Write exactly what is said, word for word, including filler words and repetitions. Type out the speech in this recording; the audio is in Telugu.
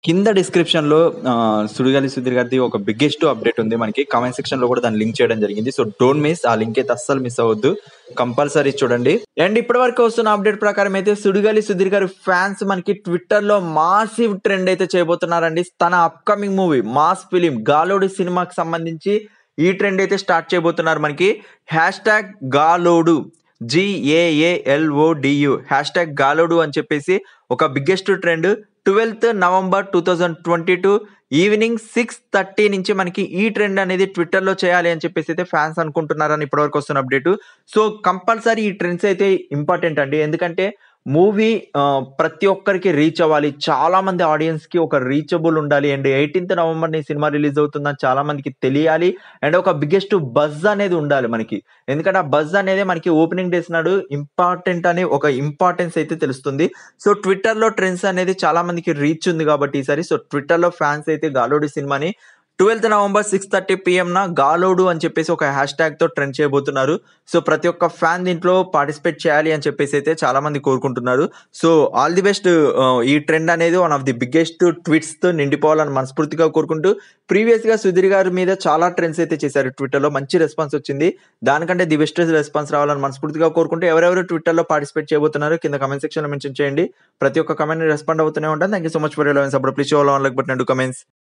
కింద డిస్క్రిప్షన్‌లో ఆహ్, 'సుడిగాలి సుధీర్' గారిది ఒక బిగ్గెస్ట్ అప్డేట్ ఉంది మనకి. కామెంట్ సెక్షన్‌లో కూడా దాన్ని లింక్ చేయడం జరిగింది. So, don't miss. ఆ లింక్ అయితే అస్సలు మిస్ అవ్వద్దు. కంపల్సరీ చూడండి. అండ్ ఇప్పటివరకు వస్తున్న అప్డేట్ ప్రకారం అయితే 'సుడిగాలి సుధీర్' గారి ఫ్యాన్స్ మనకి ట్విట్టర్‌లో మాసివ్ ట్రెండ్ అయితే చేయబోతున్నారండి. తన upcoming movie 'mass film' 'Galodu' సినిమాకి సంబంధించి ఈ ట్రెండ్ అయితే స్టార్ట్ చేయబోతున్నారు మనకి. హ్యాష్‌ట్యాగ్ గాలోడు జీఏఏఎల్ఓడియు హ్యాష్‌ట్యాగ్ గాలోడు అని చెప్పేసి ఒక biggest trend twelfth November two thousand twenty two evening six thirty నుంచి మనకి ఈ ట్రెండ్ అనేది ట్విట్టర్‌లో చేయాలి అని చెప్పేసి అయితే ఫ్యాన్స్ అనుకుంటున్నారని ఇప్పటివరకు వస్తున్న అప్డేట్. సో, కంపల్సరీ ఈ ట్రెండ్స్ అయితే ఇంపార్టెంట్ అండి. ఎందుకంటే మూవీ ఆహ్, ప్రతి ఒక్కరికి రీచ్ అవ్వాలి. చాలా మంది ఆడియన్స్‌కి ఒక రీచబుల్ ఉండాలి. అండ్ ఎయిటీన్త్ నవంబర్‌ని సినిమా రిలీజ్ అవుతుందని చాలా మందికి తెలియాలి. అండ్ ఒక బిగ్గెస్ట్ బజ్ అనేది ఉండాలి మనకి. ఎందుకంటే ఆ బజ్ అనేది మనకి ఓపెనింగ్ డేస్ నాడు ఇంపార్టెంట్ అని ఒక ఇంపార్టెన్స్ అయితే తెలుస్తుంది. సో, ట్విట్టర్‌లో ట్రెండ్స్ అనేది చాలా మందికి రీచ్ ఉంది కాబట్టి ఈసారి సో, ట్విట్టర్‌లో ఫ్యాన్స్ అయితే 'గాలోడు' సినిమాని ట్వెల్త్ నవంబర్ సిక్స్ థర్టీ పీఎంన 'గాలోడు' అని చెప్పేసి ఒక హ్యాష్‌ట్యాగ్‌తో ట్రెండ్ చేయబోతున్నారు. సో, ప్రతి ఒక్క ఫ్యాన్ దీంట్లో పార్టిసిపేట్ చేయాలి అని చెప్పేసి అయితే చాలా మంది కోరుకుంటున్నారు. So, all the best. ఆహ్, ఈ ట్రెండ్ అనేది వన్ ఆఫ్ ది బిగ్గెస్ట్ ట్వీట్స్‌తో నిండిపోవాలని మనస్ఫూర్తిగా కోరుకుంటూ ప్రీవియస్‌గా 'సుధీర్' గారి మీద చాలా ట్రెండ్స్ అయితే చేశారు ట్విట్టర్‌లో. మంచి రెస్పాన్స్ వచ్చింది. దానికంటే ది బెస్ట్ రెస్పాన్స్ రావాలని మనస్ఫూర్తిగా కోరుకుంటూ ఎవరెవరు ట్విట్టర్‌లో పార్టిసిపేట్ చేయబోతున్నారో కింద కామెంట్ సెక్షన్‌లో మెన్షన్ చేయండి. ప్రతి ఒక్క కామెంట్‌ని రెస్పాండ్ అవుతూనే ఉంటాను. Thank you so much for your love and support. Please show love and like button and do comments.